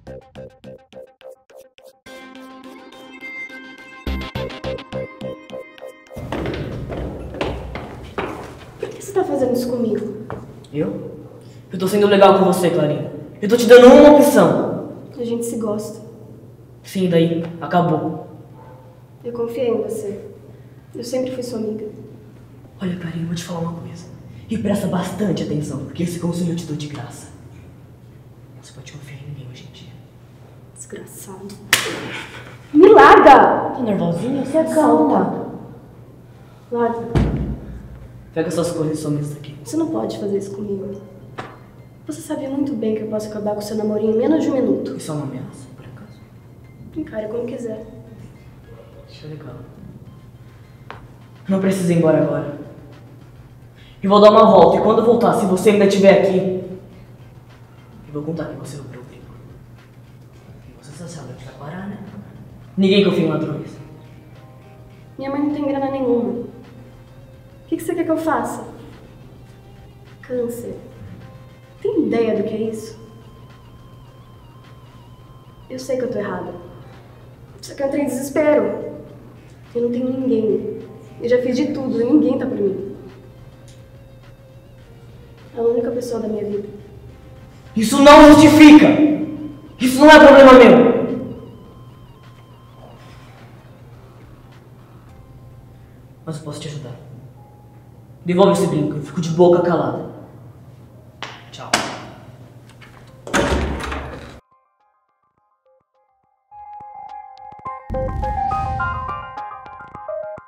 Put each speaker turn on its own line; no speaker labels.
Por que você tá fazendo isso comigo?
Eu? Eu tô sendo legal com você, Clarinha. Eu tô te dando uma opção.
A gente se gosta.
Sim, daí. Acabou.
Eu confiei em você. Eu sempre fui sua amiga.
Olha, Clarinha, eu vou te falar uma coisa. E presta bastante atenção, porque esse conselho eu te dou de graça. Não se pode confiar em ninguém hoje em dia.
Desgraçado. Me larga!
Tá nervosinha?
Você é calma. Larga.
Pega suas coisas e some isso daqui.
Você não pode fazer isso comigo. Você sabia muito bem que eu posso acabar com seu namorinho em menos de um minuto.
Isso é uma ameaça, por acaso?
Encare como quiser.
Isso é legal. Não precisa ir embora agora. Eu vou dar uma volta e quando eu voltar, se você ainda estiver aqui, eu vou contar que você roubou o brinco. E você só sabe onde vai parar, né? Ninguém confia em ladrões.
Minha mãe não tem grana nenhuma. O que você quer que eu faça? Câncer. Tem ideia do que é isso? Eu sei que eu tô errada. Só que eu entrei em desespero. Eu não tenho ninguém. Eu já fiz de tudo e ninguém tá por mim. É a única pessoa da minha vida.
Isso não justifica! Isso não é problema meu! Mas eu posso te ajudar. Devolve esse brinco, eu fico de boca calada.